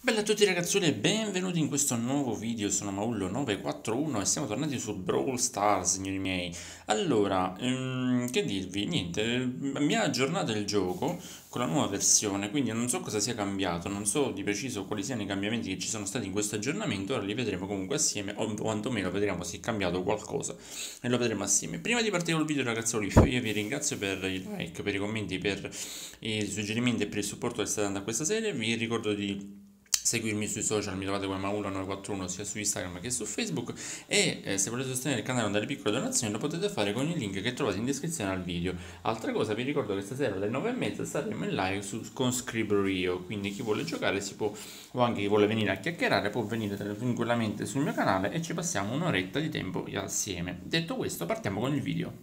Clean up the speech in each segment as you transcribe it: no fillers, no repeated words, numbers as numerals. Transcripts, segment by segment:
Bella a tutti ragazzuoli e benvenuti in questo nuovo video, sono Maullo941 e siamo tornati su Brawl Stars, signori miei. Allora, che dirvi? Niente, mi ha aggiornato il gioco con la nuova versione, quindi non so cosa sia cambiato, non so di preciso quali siano i cambiamenti che ci sono stati in questo aggiornamento, ora li vedremo comunque assieme, o quantomeno vedremo se è cambiato qualcosa e lo vedremo assieme. Prima di partire col video ragazzuoli, io vi ringrazio per i like, per i commenti, per i suggerimenti e per il supporto che state dando a questa serie, vi ricordo di seguirmi sui social, mi trovate come Maula941 sia su Instagram che su Facebook e se volete sostenere il canale con delle piccole donazioni lo potete fare con il link che trovate in descrizione al video. Altra cosa, vi ricordo che stasera alle 9:30 saremo in live con Scribble.io, quindi chi vuole giocare si può, o anche chi vuole venire a chiacchierare può venire tranquillamente sul mio canale e ci passiamo un'oretta di tempo assieme. Detto questo, partiamo con il video.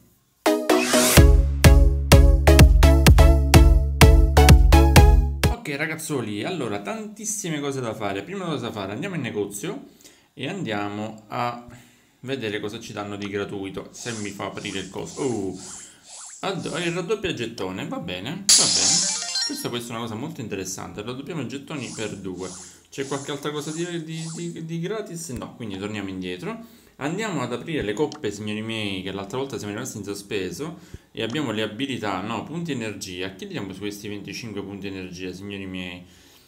Ok ragazzoli, allora tantissime cose da fare. Prima cosa da fare, andiamo in negozio e andiamo a vedere cosa ci danno di gratuito. Se mi fa aprire il coso. Il raddoppio a gettone, va bene, va bene. Questa può essere una cosa molto interessante. Raddoppiamo i gettoni per 2. C'è qualche altra cosa di gratis? No, quindi torniamo indietro. Andiamo ad aprire le coppe, signori miei, che l'altra volta siamo rimasti in sospeso e abbiamo le abilità, no, punti energia. Che diamo su questi 25 punti energia, signori miei?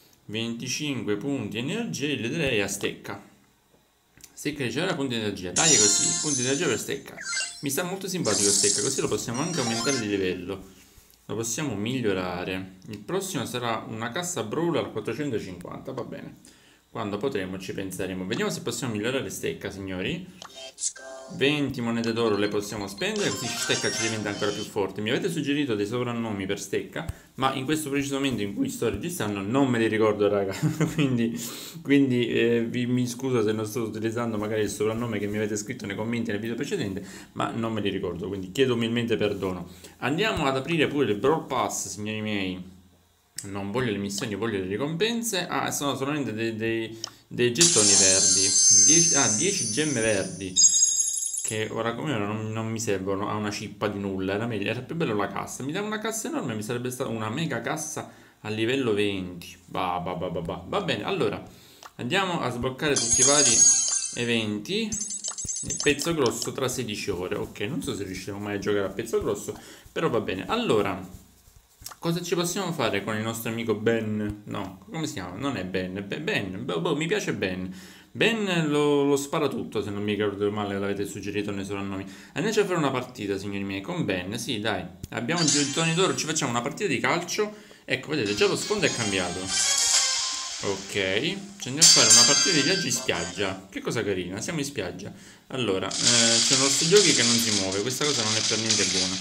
25 punti energia li darei a stecca. Stecca ricevere punti energia, dai così, punti energia per stecca. Mi sta molto simpatico stecca, così lo possiamo anche aumentare di livello. Lo possiamo migliorare. Il prossimo sarà una cassa Brawl al 450, va bene. Quando potremo ci penseremo. Vediamo se possiamo migliorare stecca, signori. 20 monete d'oro le possiamo spendere, così stecca ci diventa ancora più forte. Mi avete suggerito dei soprannomi per stecca, ma in questo preciso momento in cui sto registrando non me li ricordo, raga. quindi mi scuso se non sto utilizzando magari il soprannome che mi avete scritto nei commenti nel video precedente, ma non me li ricordo, quindi chiedo umilmente perdono. Andiamo ad aprire pure il Brawl Pass, signori miei. Non voglio le missioni, voglio le ricompense. Sono solamente dei gettoni verdi. 10 gemme verdi. Che ora come ora non mi servono a una cippa di nulla. Era più bello la cassa. Mi dà una cassa enorme, mi sarebbe stata una mega cassa a livello 20. Va bene, allora andiamo a sbloccare tutti i vari eventi. Il pezzo grosso tra 16 ore. Ok, non so se riusciremo mai a giocare a pezzo grosso, però va bene. Allora, cosa ci possiamo fare con il nostro amico Ben? No, come si chiama? Non è Ben, Ben, mi piace Ben. Ben lo spara tutto, se non mi ricordo male, l'avete suggerito nei soprannomi. Andiamo a fare una partita, signori miei, con Ben. Sì, dai, abbiamo i gettoni d'oro, ci facciamo una partita di calcio. Ecco, vedete, già lo sfondo è cambiato. Ok, ci andiamo a fare una partita di viaggi in spiaggia. Che cosa carina, siamo in spiaggia. Allora, c'è un nostro giochi che non si muove, questa cosa non è per niente buona.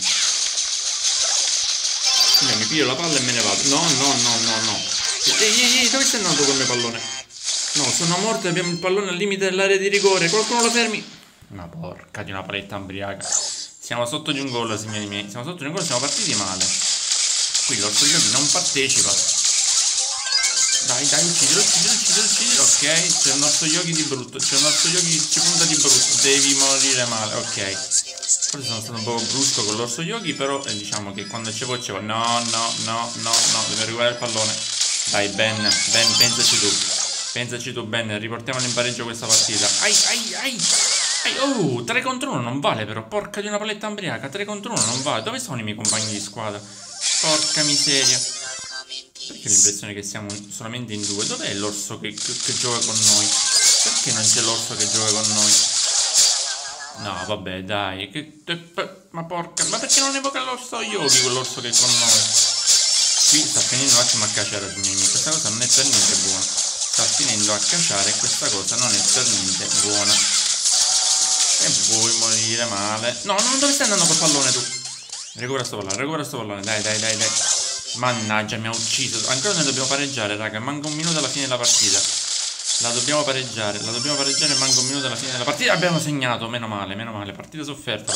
Mi piglio la palla e me ne vado. No. Ehi, dove sei andato col mio pallone? No, sono morto e abbiamo il pallone al limite dell'area di rigore. Qualcuno lo fermi? Ma porca di una paletta ambriaca. Siamo sotto di un gol, signori miei. Siamo sotto di un gol, siamo partiti male. Qui l'orso giochi non partecipa. Dai, uccidilo. Ok, c'è un nostro yogi di brutto. C'è un nostro yogi ci punta di brutto. Devi morire male, ok. Forse sono stato un po' brusco con l'orso yogi, però diciamo che quando c'è voce no, dobbiamo recuperare il pallone. Dai Ben, pensaci tu Ben, riportiamolo in pareggio questa partita. Ai, oh, 3 contro 1 non vale però, porca di una paletta ambriaca, 3 contro 1 non vale. Dove sono i miei compagni di squadra? Porca miseria. Perché ho l'impressione che siamo solamente in 2? Dov'è l'orso che gioca con noi? Perché non c'è l'orso che gioca con noi? No, vabbè, dai, ma porca, ma perché non evoca l'orso yogi, quell'orso che è con noi? Qui sta finendo un attimo a cacciare, signori, questa cosa non è per niente buona. Sta finendo a cacciare e questa cosa non è per niente buona. E vuoi morire male? No, dove stai andando col pallone tu? Recupera sto pallone, dai. Mannaggia, mi ha ucciso. Ancora noi dobbiamo pareggiare, raga, manca un minuto alla fine della partita. La dobbiamo pareggiare, manca un minuto alla fine della partita. Abbiamo segnato, meno male. Partita sofferta.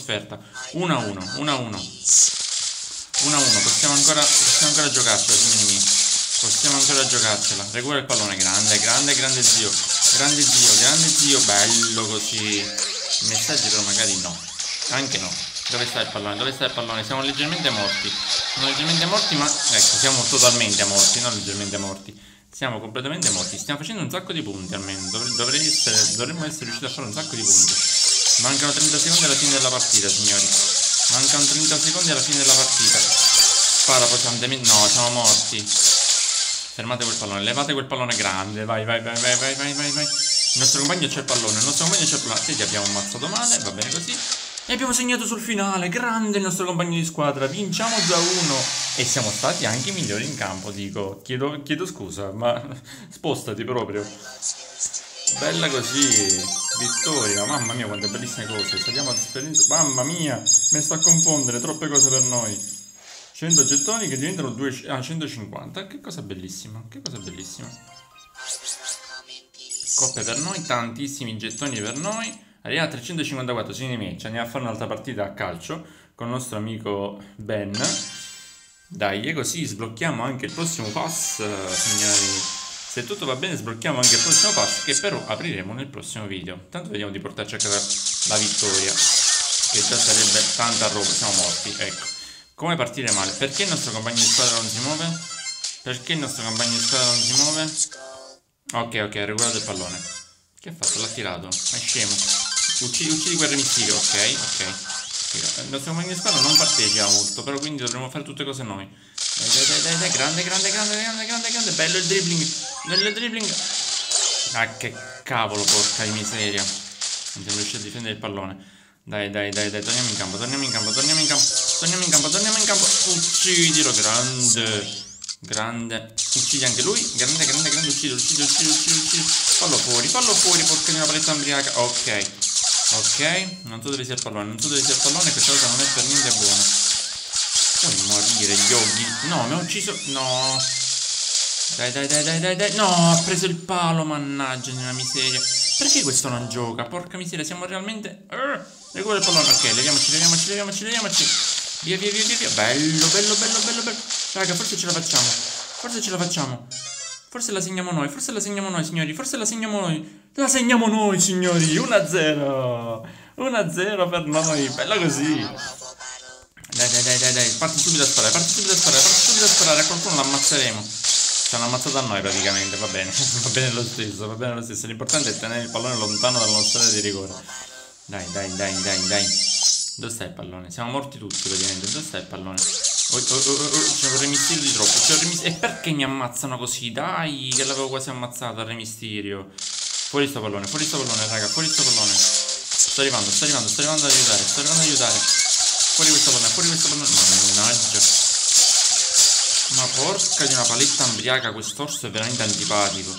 1-1. Possiamo ancora giocarcela, signori miei. Possiamo ancora giocarcela. Recupera il pallone, grande zio. Bello così. Messaggi però magari no. Anche no. Dove sta il pallone? Siamo leggermente morti. Ma ecco, siamo totalmente morti, non leggermente morti. Siamo completamente morti. Stiamo facendo un sacco di punti almeno. Dovremmo essere riusciti a fare un sacco di punti. Mancano 30 secondi alla fine della partita, signori. Mancano 30 secondi alla fine della partita. Spara pesantemente. No, siamo morti. Fermate quel pallone, levate quel pallone grande. Vai, vai, vai, vai, vai, vai, vai, vai. Il nostro compagno c'è il pallone, il nostro compagno c'è il pallone. Sì, ti abbiamo ammazzato male, va bene così. E abbiamo segnato sul finale, grande il nostro compagno di squadra, vinciamo 2-1 e siamo stati anche i migliori in campo, dico, chiedo scusa, ma spostati proprio. Bella così, vittoria, mamma mia quante bellissime cose, saliamo ad esperienza, mamma mia, mi sto a confondere, troppe cose per noi. 100 gettoni che diventano 150, che cosa bellissima, che cosa bellissima. Coppe per noi, tantissimi gettoni per noi. Arriviamo a 354, signori miei, ci andiamo a fare un'altra partita a calcio con il nostro amico Ben. Dai, e così sblocchiamo anche il prossimo pass, signori. Se tutto va bene sblocchiamo anche il prossimo pass, che però apriremo nel prossimo video. Tanto vediamo di portarci a casa la vittoria, che già sarebbe tanta roba, siamo morti, ecco. Come partire male? Perché il nostro compagno di squadra non si muove? Perché il nostro compagno di squadra non si muove? Ok, ha recuperato il pallone. Che ha fatto? L'ha tirato. È scemo. Uccidi quel remistino, ok. Il nostro compagno di squadra non partecipa molto, però quindi dovremo fare tutte cose noi. Dai, grande. Bello il dribbling. Ah, che cavolo, porca di miseria. Non siamo riusciti a difendere il pallone. Dai, torniamo in campo. Uccidilo, grande. Uccidi anche lui. Grande. Uccidi. Fallo fuori, porca di una paletta ambriaca. Ok. Non so dove sia il pallone. Questa cosa non è per niente buona. Puoi morire, Yogi. No, mi ha ucciso. No. Dai. No, ha preso il palo, mannaggia di una miseria. Perché questo non gioca? Porca miseria, siamo realmente... Recupera il pallone, ok, leviamoci. Via. Bello. Raga, forse ce la facciamo. Forse la segniamo noi, signori. La segniamo noi, signori. 1-0. 1-0 per noi. Bella così. Dai. Parti subito a sparare. A qualcuno l'ammazzeremo. Ci hanno ammazzato a noi praticamente, va bene. Va bene lo stesso. L'importante è tenere il pallone lontano dalla nostra area di rigore. Dai. Dove sta il pallone? Siamo morti tutti praticamente. Dove sta il pallone? C'è un remistirio di troppo. E perché mi ammazzano così? Dai, che l'avevo quasi ammazzato al remistirio. Fuori sto pallone, raga. Sto arrivando ad aiutare. Fuori questo pallone. Mannaggia. Ma porca di una paletta ambriaca, quest'orso è veramente antipatico.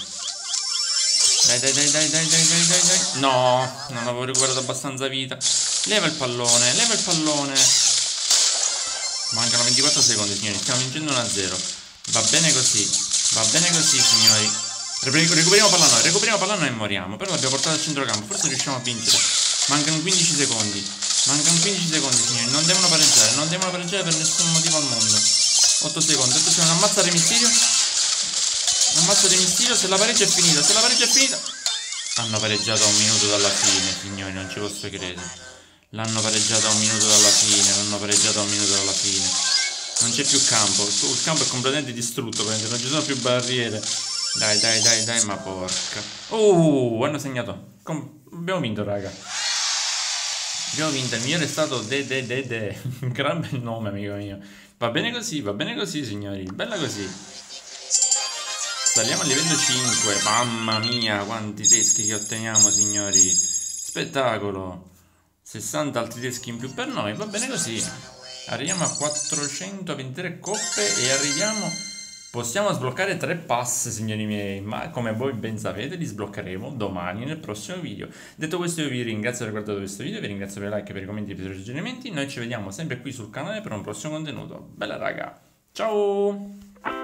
Dai. No, non avevo recuperato abbastanza vita. Leva il pallone. Mancano 24 secondi, signori. Stiamo vincendo 1-0. Va bene così, signori. Recuperiamo pallone e moriamo. Però l'abbiamo portato al centrocampo. Forse riusciamo a vincere. Mancano 15 secondi. Signori. Non devono pareggiare per nessun motivo al mondo. 8 secondi. Ammazza il remistirio. Se la pareggia è finita. Hanno pareggiato a 1 minuto dalla fine, signori. Non ci posso credere. L'hanno pareggiato a 1 minuto dalla fine. Non c'è più campo. Il campo è completamente distrutto. Non ci sono più barriere. Dai, ma porca. Hanno segnato. Abbiamo vinto, raga. Il migliore è stato De. Un gran bel nome, amico mio. Va bene così, signori. Bella così. Saliamo a livello 5. Mamma mia, quanti teschi che otteniamo, signori. Spettacolo. 60 altri teschi in più per noi. Va bene così. Arriviamo a 423 coppe e possiamo sbloccare 3 pass, signori miei, ma come voi ben sapete li sbloccheremo domani nel prossimo video. Detto questo, io vi ringrazio per aver guardato questo video, vi ringrazio per i like, per i commenti, per i suggerimenti. Noi ci vediamo sempre qui sul canale per un prossimo contenuto. Bella raga, ciao!